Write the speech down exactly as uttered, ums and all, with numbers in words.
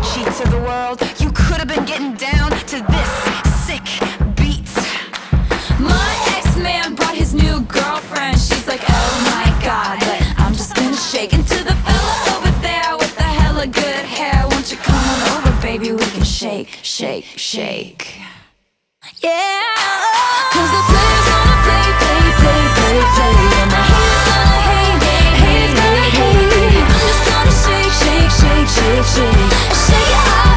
cheat to the world. You could have been getting down to this sick beat. My ex-man brought his new girlfriend. She's like, oh my god, but I'm just gonna shake. And to the fella over there with the hella good hair, won't you come on over, baby, we can shake, shake, shake. Yeah, cause the players gonna play, play, play, play, play, and the haters gonna hate, haters gonna hate. I'm just gonna shake, shake, shake, shake, shake, shake it out.